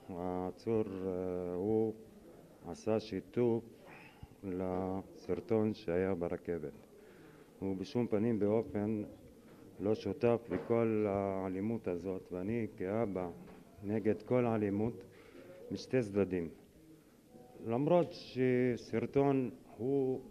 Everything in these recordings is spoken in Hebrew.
העצור הוא עשה שיתוף לסרטון שהיה ברכבת. הוא בשום פנים באופן לא שותף לכל האלימות הזאת, ואני כאבא נגד כל האלימות משתי צדדים. למרות שסרטון הוא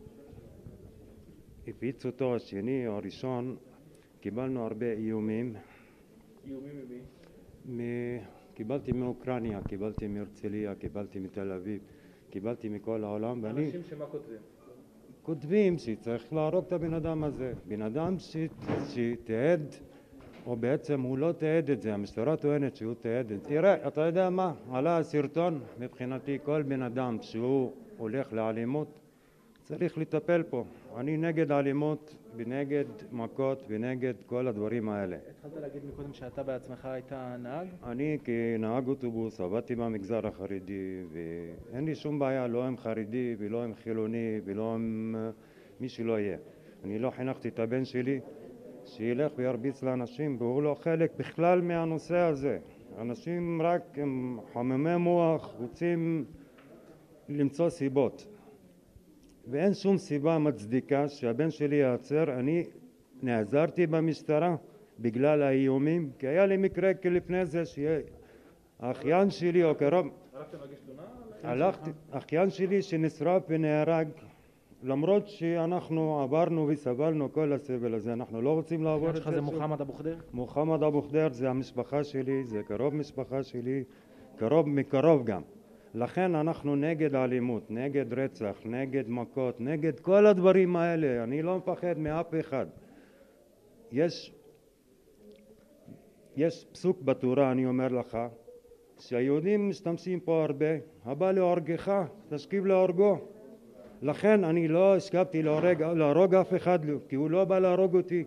הפיץ אותו השני או הראשון, קיבלנו הרבה איומים. איומים ממי? קיבלתי מאוקראינה, קיבלתי מהרצליה, קיבלתי מתל אביב, קיבלתי מכל העולם. אנשים שמה כותבים? כותבים שצריך להרוג את הבן אדם הזה. בן אדם שתיעד, או בעצם הוא לא תיעד את זה, המשטרה טוענת שהוא תיעד את זה. תראה, אתה יודע מה? עלה הסרטון, מבחינתי כל בן אדם שהוא הולך לאלימות צריך לטפל פה. אני נגד אלימות ונגד מכות ונגד כל הדברים האלה. התחלת להגיד מקודם שאתה בעצמך היית נהג? אני כנהג אוטובוס עבדתי במגזר החרדי, ואין לי שום בעיה לא עם חרדי ולא עם חילוני ולא עם מי שלא יהיה. אני לא חינכתי את הבן שלי שילך וירביץ לאנשים, והוא לא חלק בכלל מהנושא הזה. אנשים רק הם חממי מוח, רוצים למצוא סיבות, ואין שום סיבה מצדיקה שהבן שלי יעצר. אני נעזרתי במשטרה בגלל האיומים, כי היה לי מקרה לפני זה שהאחיין שלי או קרוב, הלכת להגיש תלונה? הלכתי, אחיין שלי שנשרף ונהרג, למרות שאנחנו עברנו וסבלנו כל הסבל הזה, אנחנו לא רוצים לעבור את זה. זה מוחמד אבו ח'דיר? מוחמד אבו ח'דיר זה המשפחה שלי, זה קרוב משפחה שלי, קרוב מקרוב גם. לכן אנחנו נגד אלימות, נגד רצח, נגד מכות, נגד כל הדברים האלה. אני לא מפחד מאף אחד. יש פסוק בתורה, אני אומר לך, שהיהודים משתמשים פה הרבה, הבא להורגך, תשכיב להורגו. לכן אני לא הסכמתי להרוג אף אחד, כי הוא לא בא להרוג אותי.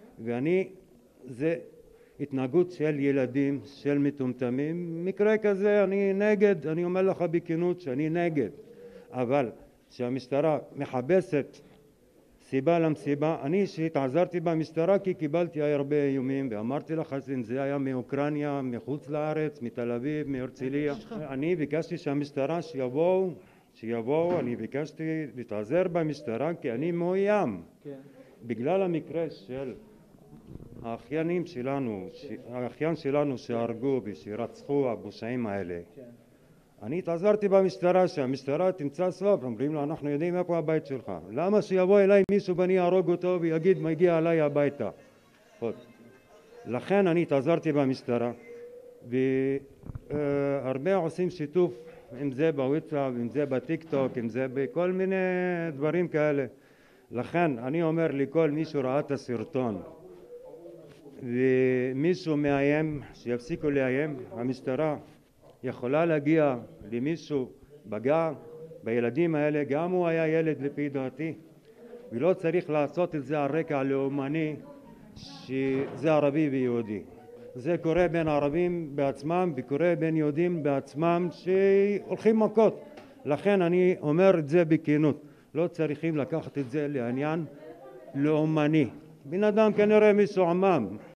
זה התנהגות של ילדים, של מטומטמים. מקרה כזה אני נגד, אני אומר לך בכנות שאני נגד. אבל שהמשטרה מחפשת סיבה למסיבה, אני שהתעזרתי במשטרה כי קיבלתי הרבה איומים, ואמרתי לך שזה היה מאוקראינה, מחוץ לארץ, מתל אביב, מהרצליה. אני ביקשתי שהמשטרה שיבואו, אני ביקשתי להתעזר במשטרה כי אני מאוים. בגלל המקרה של האחיינים שלנו, האחיין שלנו שהרגו ושרצחו הפושעים האלה. אני התעזרתי במשטרה שהמשטרה תמצא סוף. אומרים לו, אנחנו יודעים איפה הבית שלך, למה שיבוא אליי מישהו ואני ארוג אותו ויגיד מגיע אליי הביתה? לכן אני התעזרתי במשטרה, והרבה עושים שיתוף, אם זה בוואטסאפ, אם זה בטיק טוק, אם זה בכל מיני דברים כאלה. לכן אני אומר לכל מי שראה את הסרטון ומישהו מאיים, שיפסיקו לאיים. המשטרה יכולה להגיע למישהו פגע בילדים האלה, גם הוא היה ילד לפי דעתי, ולא צריך לעשות את זה על רקע לאומני שזה ערבי ויהודי. זה קורה בין ערבים בעצמם וקורה בין יהודים בעצמם שהולכים מכות. לכן אני אומר את זה בכנות, לא צריכים לקחת את זה לעניין לאומני. בן אדם כנראה משועמם,